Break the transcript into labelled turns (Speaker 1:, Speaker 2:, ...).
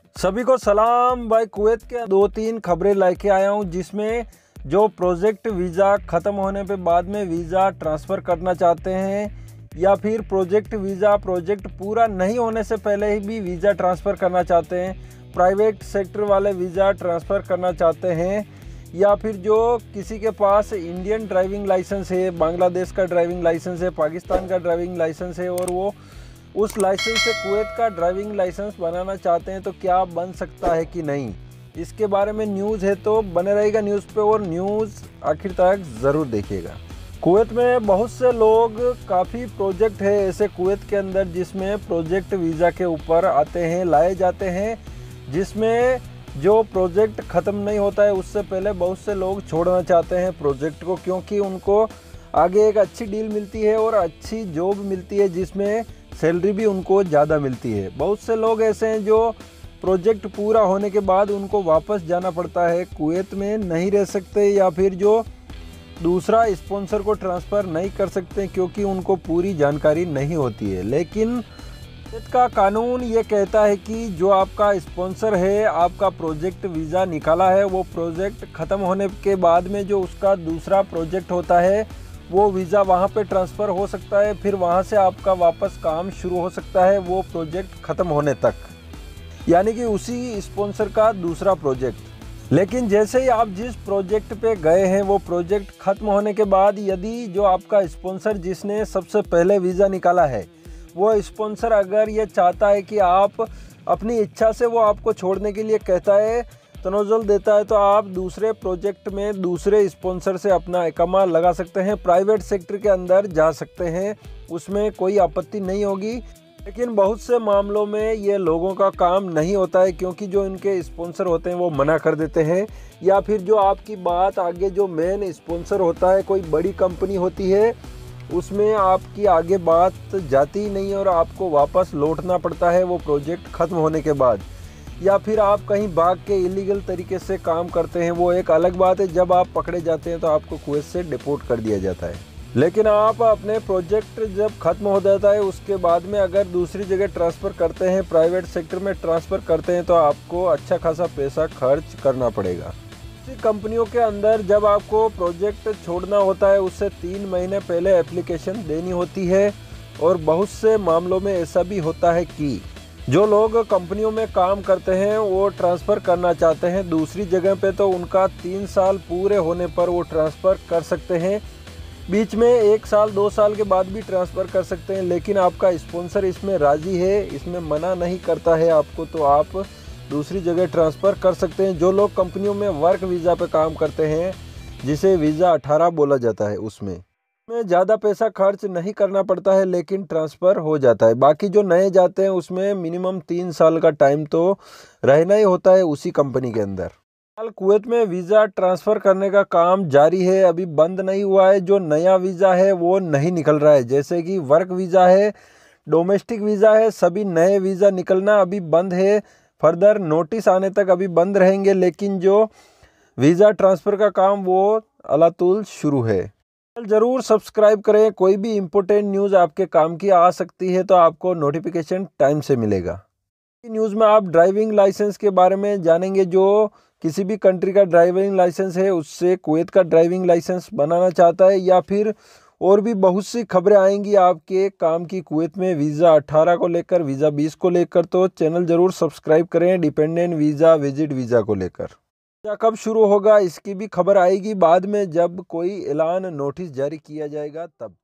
Speaker 1: सभी को सलाम भाई। कुवैत के दो तीन खबरें लेके आया हूँ जिसमें जो प्रोजेक्ट वीज़ा ख़त्म होने पे बाद में वीज़ा ट्रांसफ़र करना चाहते हैं या फिर प्रोजेक्ट पूरा नहीं होने से पहले ही भी वीज़ा ट्रांसफ़र करना चाहते हैं, प्राइवेट सेक्टर वाले वीज़ा ट्रांसफ़र करना चाहते हैं, या फिर जो किसी के पास इंडियन ड्राइविंग लाइसेंस है, बांग्लादेश का ड्राइविंग लाइसेंस है, पाकिस्तान का ड्राइविंग लाइसेंस है और वो उस लाइसेंस से कुवैत का ड्राइविंग लाइसेंस बनाना चाहते हैं तो क्या बन सकता है कि नहीं, इसके बारे में न्यूज़ है। तो बने रहेगा न्यूज़ पे और न्यूज़ आखिर तक ज़रूर देखिएगा। कुवैत में बहुत से लोग, काफ़ी प्रोजेक्ट है ऐसे कुवैत के अंदर जिसमें प्रोजेक्ट वीज़ा के ऊपर आते हैं, लाए जाते हैं, जिसमें जो प्रोजेक्ट ख़त्म नहीं होता है उससे पहले बहुत से लोग छोड़ना चाहते हैं प्रोजेक्ट को, क्योंकि उनको आगे एक अच्छी डील मिलती है और अच्छी जॉब मिलती है जिसमें सैलरी भी उनको ज़्यादा मिलती है। बहुत से लोग ऐसे हैं जो प्रोजेक्ट पूरा होने के बाद उनको वापस जाना पड़ता है, कुवैत में नहीं रह सकते, या फिर जो दूसरा स्पॉन्सर को ट्रांसफ़र नहीं कर सकते क्योंकि उनको पूरी जानकारी नहीं होती है। लेकिन कुवैत का कानून ये कहता है कि जो आपका स्पॉन्सर है, आपका प्रोजेक्ट वीज़ा निकाला है, वो प्रोजेक्ट ख़त्म होने के बाद में जो उसका दूसरा प्रोजेक्ट होता है वो वीज़ा वहाँ पे ट्रांसफ़र हो सकता है, फिर वहाँ से आपका वापस काम शुरू हो सकता है वो प्रोजेक्ट ख़त्म होने तक, यानी कि उसी स्पॉन्सर का दूसरा प्रोजेक्ट। लेकिन जैसे ही आप जिस प्रोजेक्ट पे गए हैं वो प्रोजेक्ट ख़त्म होने के बाद यदि जो आपका स्पॉन्सर जिसने सबसे पहले वीज़ा निकाला है वो स्पॉन्सर अगर ये चाहता है कि आप अपनी इच्छा से, वो आपको छोड़ने के लिए कहता है, तनज़्ज़ुल देता है, तो आप दूसरे प्रोजेक्ट में दूसरे स्पॉन्सर से अपना इकामा लगा सकते हैं, प्राइवेट सेक्टर के अंदर जा सकते हैं, उसमें कोई आपत्ति नहीं होगी। लेकिन बहुत से मामलों में ये लोगों का काम नहीं होता है क्योंकि जो इनके स्पॉन्सर होते हैं वो मना कर देते हैं, या फिर जो आपकी बात आगे जो मेन स्पॉन्सर होता है, कोई बड़ी कंपनी होती है, उसमें आपकी आगे बात जाती ही नहीं और आपको वापस लौटना पड़ता है वो प्रोजेक्ट ख़त्म होने के बाद, या फिर आप कहीं भाग के इलीगल तरीके से काम करते हैं, वो एक अलग बात है। जब आप पकड़े जाते हैं तो आपको कुवैत से डिपोर्ट कर दिया जाता है। लेकिन आप अपने प्रोजेक्ट जब ख़त्म हो जाता है उसके बाद में अगर दूसरी जगह ट्रांसफ़र करते हैं, प्राइवेट सेक्टर में ट्रांसफ़र करते हैं, तो आपको अच्छा खासा पैसा खर्च करना पड़ेगा। कंपनियों के अंदर जब आपको प्रोजेक्ट छोड़ना होता है उससे 3 महीने पहले एप्लीकेशन देनी होती है, और बहुत से मामलों में ऐसा भी होता है कि जो लोग कंपनियों में काम करते हैं वो ट्रांसफ़र करना चाहते हैं दूसरी जगह पे, तो उनका 3 साल पूरे होने पर वो ट्रांसफ़र कर सकते हैं, बीच में 1 साल 2 साल के बाद भी ट्रांसफ़र कर सकते हैं। लेकिन आपका स्पॉन्सर इसमें राज़ी है, इसमें मना नहीं करता है आपको, तो आप दूसरी जगह ट्रांसफ़र कर सकते हैं। जो लोग कंपनियों में वर्क वीज़ा पे काम करते हैं, जिसे वीज़ा 18 बोला जाता है, उसमें ज़्यादा पैसा खर्च नहीं करना पड़ता है लेकिन ट्रांसफ़र हो जाता है। बाकी जो नए जाते हैं उसमें मिनिमम 3 साल का टाइम तो रहना ही होता है उसी कंपनी के अंदर। हाल कुवैत में वीज़ा ट्रांसफ़र करने का काम जारी है, अभी बंद नहीं हुआ है। जो नया वीज़ा है वो नहीं निकल रहा है, जैसे कि वर्क वीज़ा है, डोमेस्टिक वीज़ा है, सभी नए वीज़ा निकलना अभी बंद है, फर्दर नोटिस आने तक अभी बंद रहेंगे। लेकिन जो वीज़ा ट्रांसफ़र का काम वो अलातुल शुरू है। ज़रूर सब्सक्राइब करें, कोई भी इम्पोर्टेंट न्यूज़ आपके काम की आ सकती है तो आपको नोटिफिकेशन टाइम से मिलेगा। न्यूज़ में आप ड्राइविंग लाइसेंस के बारे में जानेंगे। जो किसी भी कंट्री का ड्राइविंग लाइसेंस है उससे कुवैत का ड्राइविंग लाइसेंस बनाना चाहता है, या फिर और भी बहुत सी खबरें आएंगी आपके काम की कुवैत में वीज़ा 18 को लेकर, वीज़ा 20 को लेकर। तो चैनल ज़रूर सब्सक्राइब करें। डिपेंडेंट वीज़ा, विजिट वीज़ा को लेकर कब शुरू होगा इसकी भी खबर आएगी बाद में, जब कोई ऐलान नोटिस जारी किया जाएगा तब।